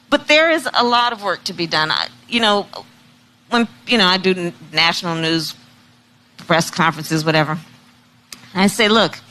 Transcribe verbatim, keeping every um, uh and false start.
but there is a lot of work to be done. I, you know, when you know I do national news, press conferences, whatever. I say, look,